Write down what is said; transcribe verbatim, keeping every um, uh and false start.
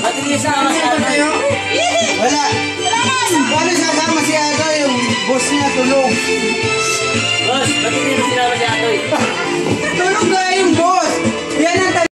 Ba't hindi sama si Atoy? Wala. Paano sasama si Atoy yung boss niya tulog? Boss, ba't hindi mo sinama si Atoy?